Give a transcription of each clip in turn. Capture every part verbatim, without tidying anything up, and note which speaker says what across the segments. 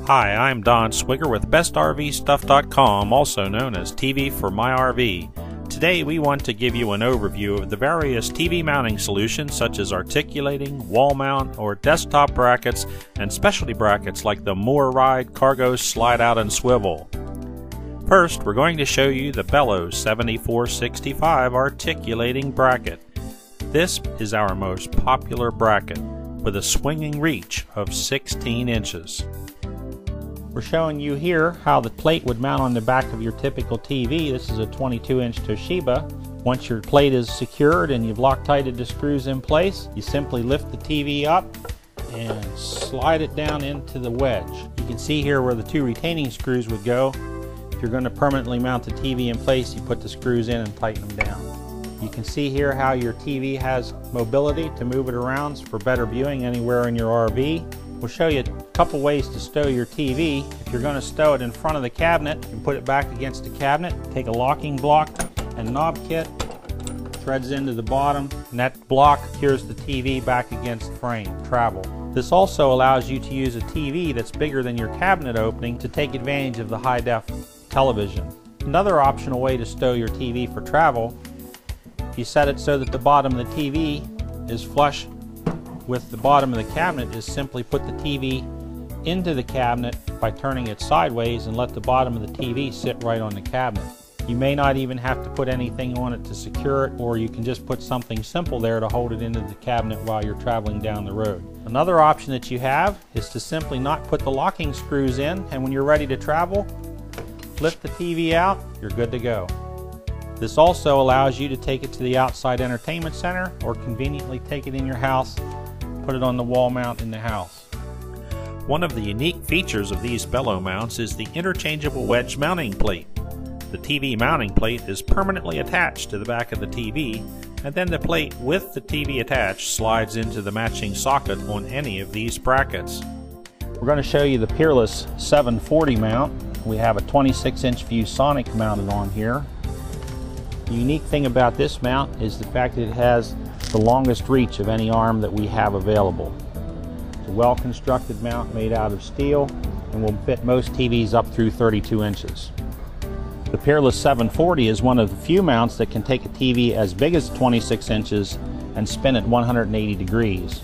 Speaker 1: Hi, I'm Don Swigger with Best R V Stuff dot com, also known as T V for My R V. Today we want to give you an overview of the various T V mounting solutions such as articulating, wall mount, or desktop brackets, and specialty brackets like the MoreRide Cargo Slide Out and Swivel. First, we're going to show you the Bellows seventy-four sixty-five articulating bracket. This is our most popular bracket, with a swinging reach of sixteen inches. We're showing you here how the plate would mount on the back of your typical T V. This is a twenty-two inch Toshiba. Once your plate is secured and you've Loctited the screws in place, you simply lift the T V up and slide it down into the wedge. You can see here where the two retaining screws would go. If you're going to permanently mount the T V in place, you put the screws in and tighten them down. You can see here how your T V has mobility to move it around for better viewing anywhere in your R V. We'll show you a couple ways to stow your T V. If you're going to stow it in front of the cabinet, you can put it back against the cabinet, take a locking block and knob kit, threads into the bottom, and that block secures the T V back against the frame, travel. This also allows you to use a T V that's bigger than your cabinet opening to take advantage of the high-def television. Another optional way to stow your T V for travel, you set it so that the bottom of the T V is flush with the bottom of the cabinet, is simply put the T V into the cabinet by turning it sideways and let the bottom of the T V sit right on the cabinet. You may not even have to put anything on it to secure it, or you can just put something simple there to hold it into the cabinet while you're traveling down the road. Another option that you have is to simply not put the locking screws in, and when you're ready to travel, lift the T V out, you're good to go. This also allows you to take it to the outside entertainment center or conveniently take it in your house, put it on the wall mount in the house. One of the unique features of these bellow mounts is the interchangeable wedge mounting plate. The T V mounting plate is permanently attached to the back of the T V, and then the plate with the T V attached slides into the matching socket on any of these brackets. We're going to show you the Peerless seven forty mount. We have a twenty-six inch ViewSonic mounted on here. The unique thing about this mount is the fact that it has the longest reach of any arm that we have available. It's a well-constructed mount made out of steel and will fit most T Vs up through thirty-two inches. The Peerless seven forty is one of the few mounts that can take a T V as big as twenty-six inches and spin it one hundred eighty degrees.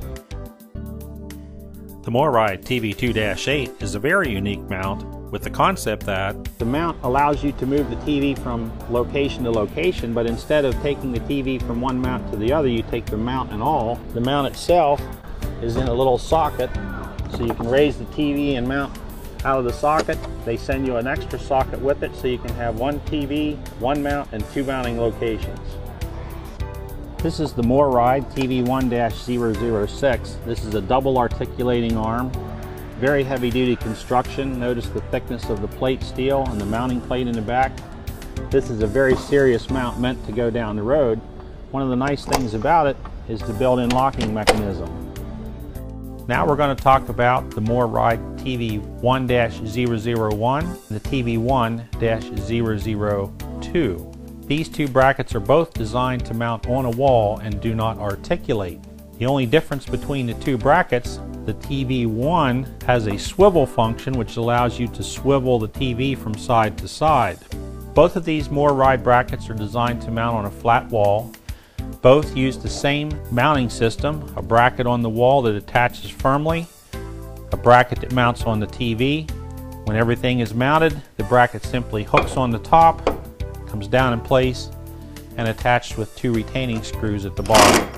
Speaker 1: The MoreRide T V two dash eight is a very unique mount with the concept that the mount allows you to move the T V from location to location, but instead of taking the T V from one mount to the other, you take the mount and all. The mount itself is in a little socket, so you can raise the T V and mount out of the socket. They send you an extra socket with it, so you can have one T V, one mount, and two mounting locations. This is the MoreRide T V one dash zero zero six. This is a double articulating arm. Very heavy duty construction. Notice the thickness of the plate steel and the mounting plate in the back. This is a very serious mount meant to go down the road. One of the nice things about it is the built-in locking mechanism. Now we're going to talk about the MoreRide T V one dash zero zero one and the T V one dash zero zero two. These two brackets are both designed to mount on a wall and do not articulate. The only difference between the two brackets, the T V one has a swivel function which allows you to swivel the T V from side to side. Both of these MoreRide brackets are designed to mount on a flat wall. Both use the same mounting system, a bracket on the wall that attaches firmly, a bracket that mounts on the T V. When everything is mounted, the bracket simply hooks on the top, comes down in place, and attached with two retaining screws at the bottom.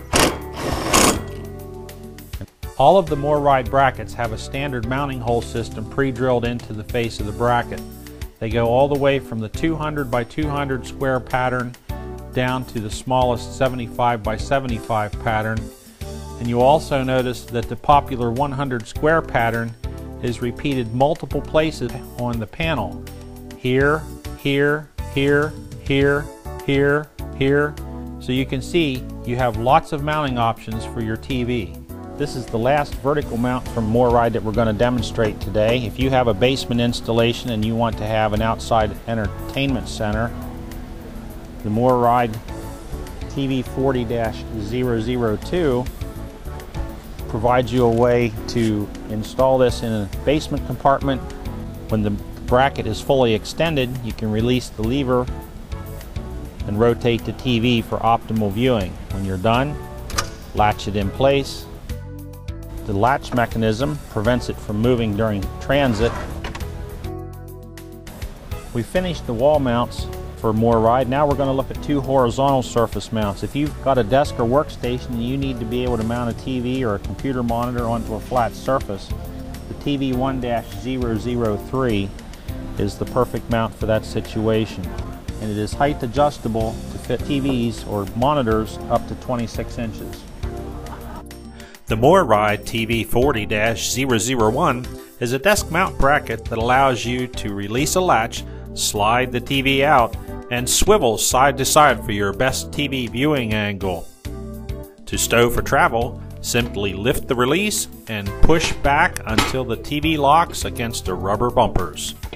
Speaker 1: All of the MoreRide brackets have a standard mounting hole system pre-drilled into the face of the bracket. They go all the way from the two hundred by two hundred square pattern down to the smallest seventy-five by seventy-five pattern. And you also notice that the popular one hundred square pattern is repeated multiple places on the panel. Here, here, here, here, here, here. So you can see you have lots of mounting options for your T V. This is the last vertical mount from MoreRide that we're going to demonstrate today. If you have a basement installation and you want to have an outside entertainment center, the MoreRide T V forty dash zero zero two provides you a way to install this in a basement compartment. When the bracket is fully extended, you can release the lever and rotate the T V for optimal viewing. When you're done, latch it in place. The latch mechanism prevents it from moving during transit. We finished the wall mounts for MORryde. Now we're going to look at two horizontal surface mounts. If you've got a desk or workstation and you need to be able to mount a T V or a computer monitor onto a flat surface, the T V one dash zero zero three is the perfect mount for that situation. And it is height adjustable to fit T Vs or monitors up to twenty-six inches.
Speaker 2: The MORryde T V forty dash zero zero one is a desk mount bracket that allows you to release a latch, slide the T V out, and swivel side to side for your best T V viewing angle. To stow for travel, simply lift the release and push back until the T V locks against the rubber bumpers.